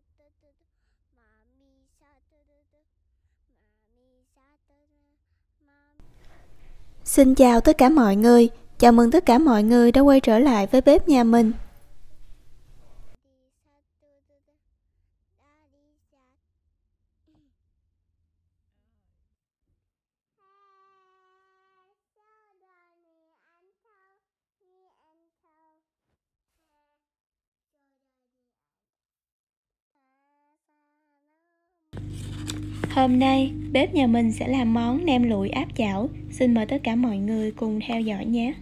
Xin chào tất cả mọi người, chào mừng tất cả mọi người đã quay trở lại với bếp nhà mình. Hôm nay, bếp nhà mình sẽ làm món nem lụi áp chảo. Xin mời tất cả mọi người cùng theo dõi nhé.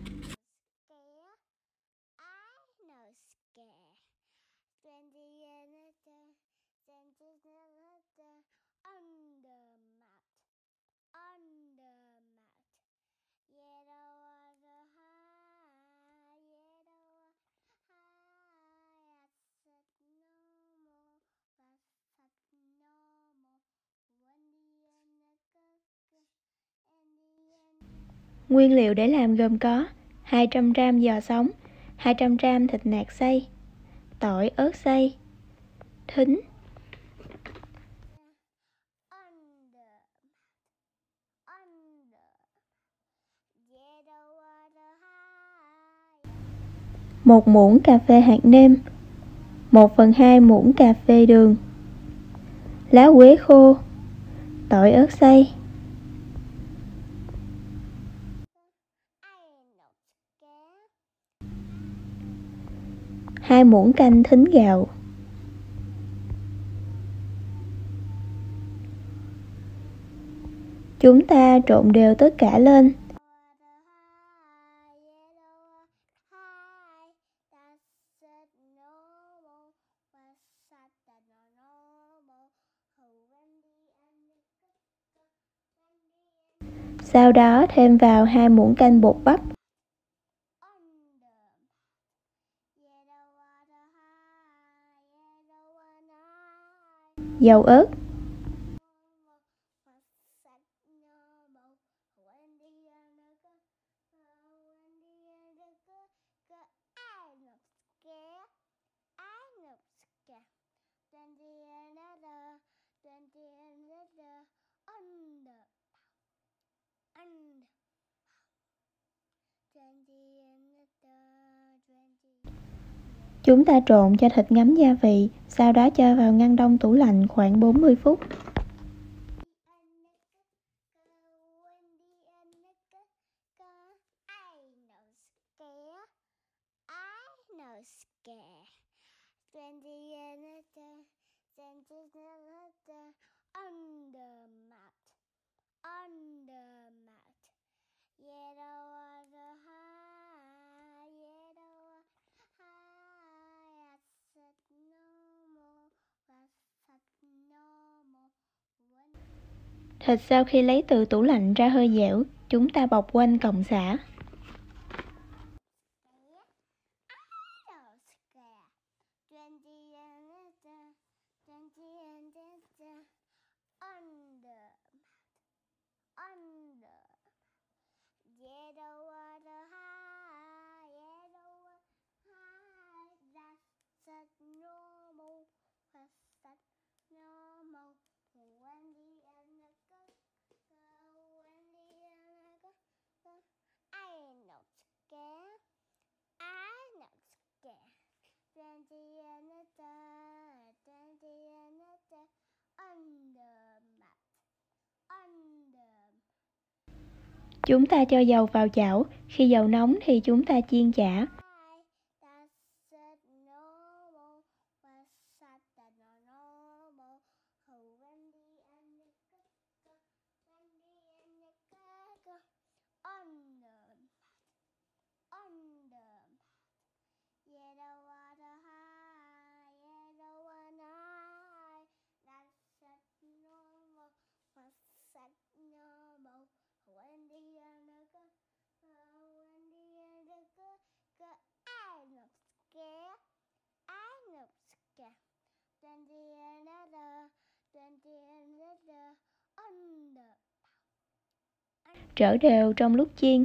Nguyên liệu để làm gồm có 200g giò sống, 200g thịt nạc xay, tỏi, ớt xay, thính, một muỗng cà phê hạt nêm, 1/2 muỗng cà phê đường, lá quế khô, tỏi ớt xay, 2 muỗng canh thính gạo. Chúng ta trộn đều tất cả lên. Sau đó thêm vào 2 muỗng canh bột bắp, dầu ớt, chúng ta trộn cho thịt ngấm gia vị, sau đó cho vào ngăn đông tủ lạnh khoảng 40 phút. Thịt sau khi lấy từ tủ lạnh ra hơi dẻo, chúng ta bọc quanh cọng sả. Chúng ta cho dầu vào chảo, khi dầu nóng thì chúng ta chiên chả. Trở đều trong lúc chiên.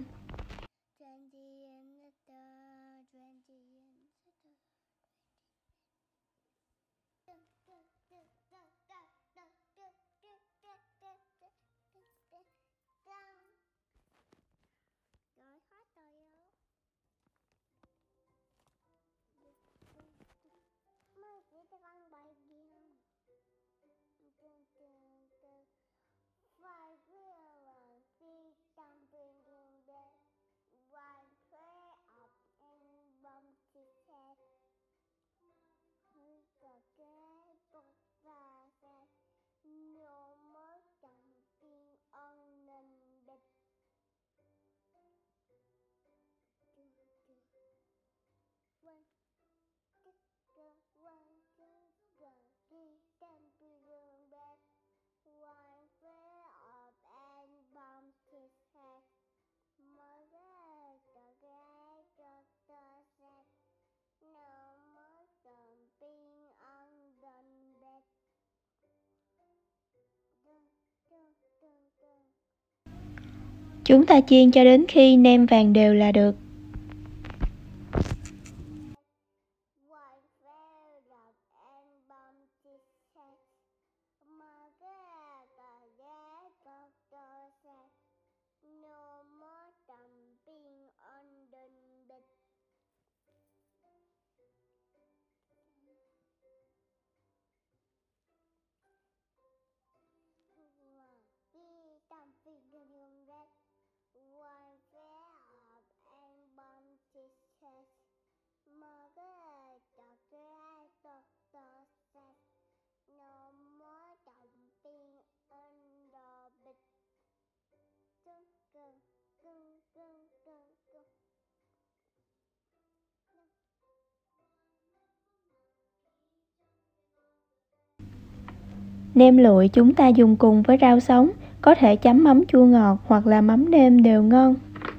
Chúng ta chiên cho đến khi nêm vàng đều là được. Nem lụi chúng ta dùng cùng với rau sống, có thể chấm mắm chua ngọt hoặc là mắm nêm đều ngon.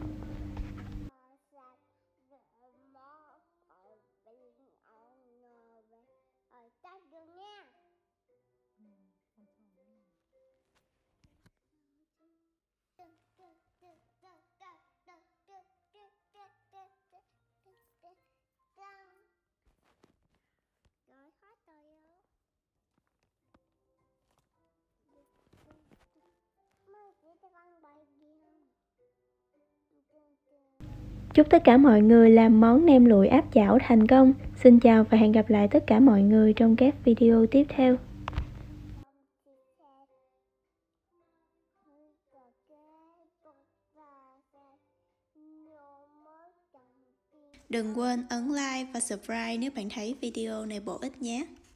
Chúc tất cả mọi người làm món nem lụi áp chảo thành công. Xin chào và hẹn gặp lại tất cả mọi người trong các video tiếp theo. Đừng quên ấn like và subscribe nếu bạn thấy video này bổ ích nhé.